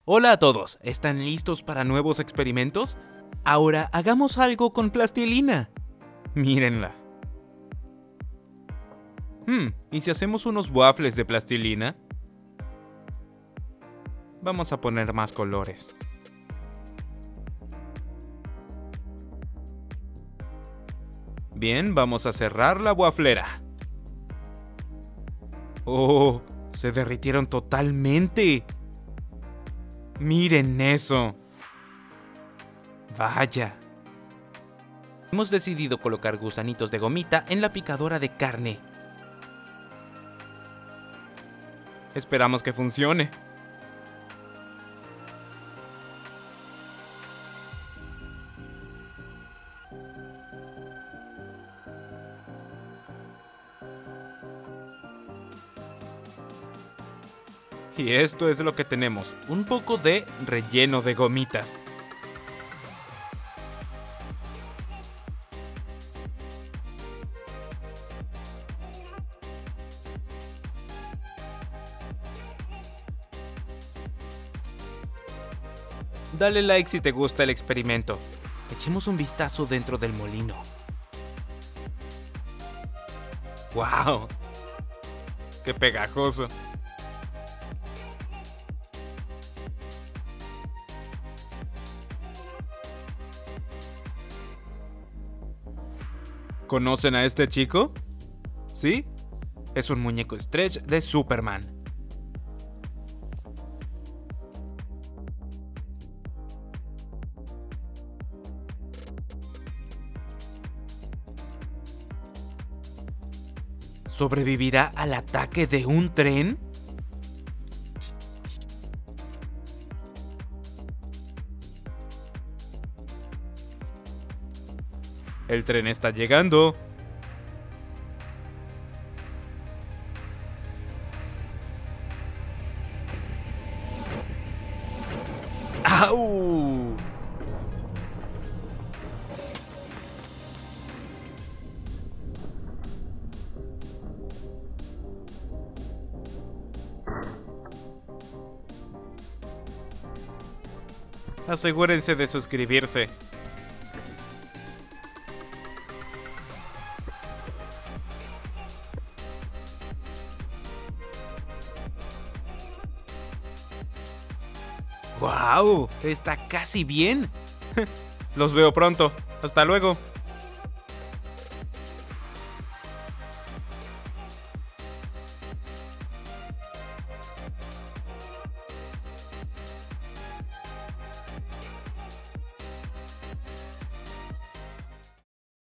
Hola a todos, ¿están listos para nuevos experimentos? Ahora hagamos algo con plastilina. Mírenla. ¿Y si hacemos unos waffles de plastilina? Vamos a poner más colores. Bien, vamos a cerrar la waflera. ¡Oh! Se derritieron totalmente. ¡Miren eso! ¡Vaya! Hemos decidido colocar gusanitos de gomita en la picadora de carne. Esperamos que funcione. Y esto es lo que tenemos, un poco de relleno de gomitas. Dale like si te gusta el experimento. Echemos un vistazo dentro del molino. ¡Wow! ¡Qué pegajoso! ¿Conocen a este chico? ¿Sí? Es un muñeco stretch de Superman. ¿Sobrevivirá al ataque de un tren? El tren está llegando. ¡Au! Asegúrense de suscribirse. ¡Wow! Está casi bien. Los veo pronto. Hasta luego.